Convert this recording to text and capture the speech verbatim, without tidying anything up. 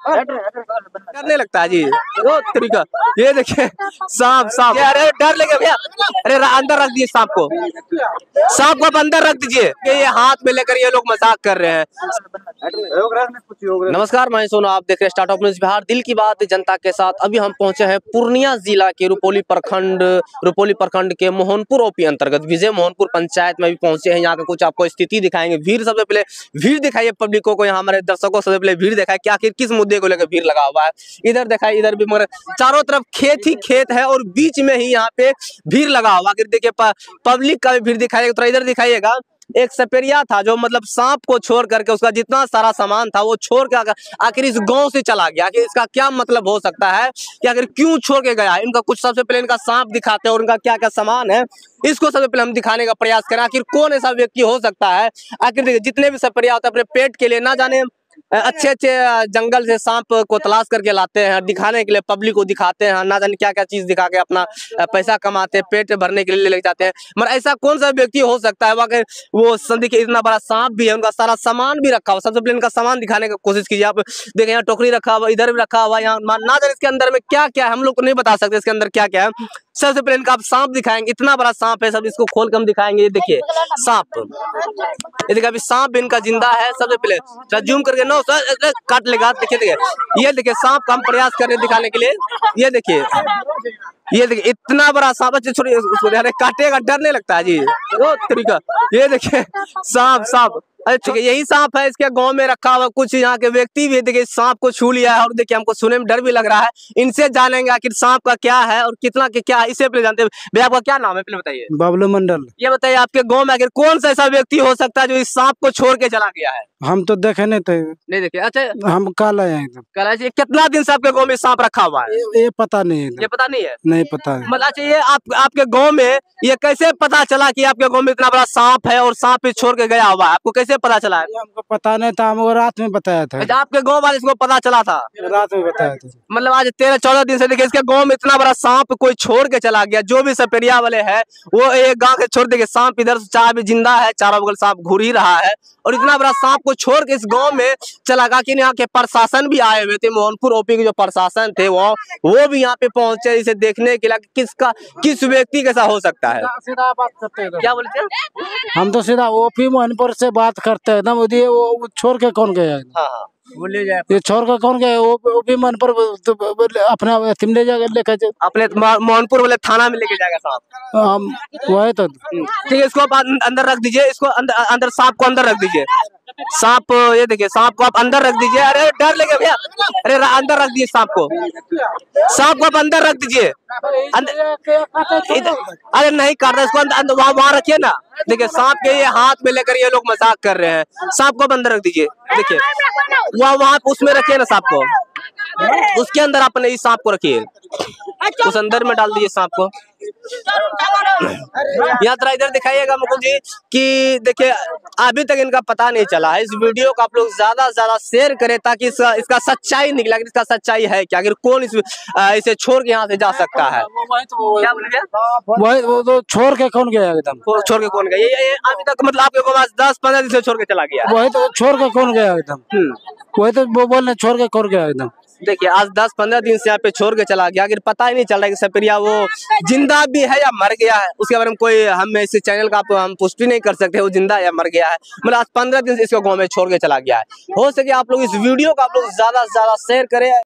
करने लगता है जी वो तरीका। ये देखिए सांप सांप, अरे डर लगे भैया, अरे अंदर रख दिए सांप को, सांप को आप अंदर रख दीजिए। ये हाथ में लेकर ये लोग मजाक कर रहे हैं। नमस्कार, मैं सोनू, आप देख रहे हैं स्टार्टअप न्यूज़ बिहार, दिल की बात जनता के साथ। अभी हम पहुंचे हैं पूर्णिया जिला के रुपौली प्रखंड रुपौली प्रखंड के मोहनपुर ओपी अंतर्गत विजय मोहनपुर पंचायत में भी पहुंचे हैं। यहाँ का कुछ आपको स्थिति दिखाएंगे। भीड़, सबसे पहले भीड़ दिखाइए पब्लिकों को, यहाँ हमारे दर्शकों सबसे पहले भीड़ दिखाए कि आखिर किस मुद्दे को लेकर भीड़ लगा हुआ है। इधर दिखाई, इधर भी, मगर चारों तरफ खेत ही खेत है और बीच में ही यहाँ पे भीड़ लगा हुआ। आखिर देखिए पब्लिक का भी भीड़ दिखाइएगा। तो इधर दिखाइएगा, एक सपेरिया था जो मतलब सांप को छोड़ करके उसका जितना सारा सामान था वो छोड़ के आखिर इस गांव से चला गया। आखिर इसका क्या मतलब हो सकता है कि आखिर क्यों छोड़ के गया। इनका कुछ, सबसे पहले इनका सांप दिखाते हैं और इनका क्या क्या सामान है इसको सबसे पहले हम दिखाने का प्रयास करें। आखिर कौन ऐसा व्यक्ति हो सकता है। आखिर देखिए, जितने भी सपेरिया होते हैं अपने पेट के लिए ना जाने अच्छे अच्छे जंगल से सांप को तलाश करके लाते हैं, दिखाने के लिए पब्लिक को दिखाते हैं, ना जाने क्या क्या चीज दिखा के अपना पैसा कमाते हैं, पेट भरने के लिए ले जाते हैं। मगर ऐसा कौन सा व्यक्ति हो सकता है वाकई वो संधि के इतना बड़ा सांप भी है, उनका सारा सामान भी रखा हुआ। सबसे पहले इनका सामान दिखाने की कोशिश कीजिए। आप देखें, यहाँ टोकरी रखा हुआ, इधर भी रखा हुआ, यहाँ ना जाने इसके अंदर में क्या क्या है, हम लोग को नहीं बता सकते इसके अंदर क्या क्या है। सबसे पहले इनका आप सांप दिखाएंगे, इतना बड़ा सांप है, सब इसको खोल कर हम दिखाएंगे। ये देखिए सांप, ये देखिए अभी सांप इनका जिंदा है। सबसे पहले जूम करके नो सर काट लेगा। देखिए देखिए, ये देखिए सांप का हम प्रयास कर रहे हैं दिखाने के लिए। ये देखिए, ये देखिए इतना बड़ा सांप, छोड़िए उसको, काटेगा, डरने लगता है जी वो तरीका। ये देखिए सांप सांप, अच्छा यही सांप है, इसके गांव में रखा हुआ। कुछ यहाँ के व्यक्ति भी देखिए सांप को छू लिया है और देखिए हमको सुनने में डर भी लग रहा है। इनसे जानेंगे आखिर सांप का क्या है और कितना के क्या है, इसे पहले जानते हैं। भैया आपका क्या नाम है पहले बताइए। बबलू मंडल। ये बताइए आपके गांव में आखिर कौन सा ऐसा व्यक्ति हो सकता है जो इस सांप को छोड़ के चला गया है। हम तो देखे नहीं थे। नहीं देखे, अच्छा हम कल आए हैं। कल आए। कितना दिन से आपके गाँव में सांप रखा हुआ है। ये, ये पता नहीं है। ये पता नहीं है। नहीं पता है। मतलब अच्छा, ये आप आपके गाँव में ये कैसे पता चला कि आपके गाँव में इतना बड़ा सांप है और सांप पे छोड़ के गया हुआ है, आपको कैसे पता चला है। हमको पता नहीं था, हमको रात में बताया था। अच्छा, आपके गाँव वाले इसको पता चला था, रात में बताया था। मतलब आज तेरह चौदह दिन से देखिए इसके गाँव में इतना बड़ा सांप कोई छोड़ के चला गया। जो भी सपेरिया वाले है वो एक गाँव के छोड़ देंगे, सांप इधर चार भी जिंदा है, चारों बगल सांप घूर ही रहा है और इतना बड़ा सांप को छोड़ के इस गाँव में चला गया। कि यहाँ के प्रशासन भी आए हुए थे, मोहनपुर ओपी के जो प्रशासन थे वो वो भी यहाँ पे पहुंचे इसे देखने के लिए किसका किस व्यक्ति कैसा हो सकता है। सीधा बात करते हैं। क्या बोलते हैं। हम तो सीधा ओपी मोहनपुर से बात करते हैं एकदम। वो छोड़ के कौन गया। हाँ हाँ बोलिए जाए। ये छोड़ के कौन गया। ओपी मोहनपुर अपना ले जाकर लेकर अपने मोहनपुर वाले थाना में लेके जाएगा सांप। हम वही तो ठीक है, इसको आप अंदर रख दीजिए, इसको अंदर अंदर सांप को अंदर रख दीजिए। सांप, ये देखिए सांप को आप अंदर रख दीजिए। अरे डर लगे भैया, अरे अंदर रख दीजिए सांप को, सांप को आप अंदर रख दीजिए। अरे नहीं काट रहा, इसको अंदर वहाँ वहाँ रखिए ना। देखिए सांप के ये हाथ में लेकर ये लोग मजाक कर रहे हैं। सांप को आप अंदर रख दीजिए। देखिए वहाँ वहाँ उसमें रखिए ना सांप को, उसके अंदर आपने इस सांप को रखिए, उस अंदर में डाल दीजिए सांप को। यहाँ तरह इधर दिखाइएगा मुकुल जी कि देखिए अभी तक इनका पता नहीं चला है। इस वीडियो को आप लोग ज्यादा से ज्यादा शेयर करें ताकि इसका, इसका सच्चाई निकले। इसका सच्चाई है क्या, आखिर कौन इस इसे छोड़ के यहाँ से जा सकता है। क्या बोल वही वो तो छोड़ के कौन गया एकदम। छोड़ के कौन गया, ये, ये अभी तक मतलब आपके को दस पंद्रह दिन से छोड़ के चला गया। वही तो छोड़ के कौन गया एकदम। वही तो वो बोल रहे छोड़ के कौन गया एकदम। देखिए आज दस पंद्रह दिन से यहाँ पे छोड़ के चला गया। आखिर पता ही नहीं चल रहा कि सपेरिया वो जिंदा भी है या मर गया है। उसके बारे में कोई हम इस चैनल का हम पुष्टि नहीं कर सकते वो जिंदा या मर गया है। मतलब आज पंद्रह दिन से इसको गाँव में छोड़ के चला गया है। हो सके आप लोग इस वीडियो को आप लोग ज्यादा से ज्यादा शेयर करें।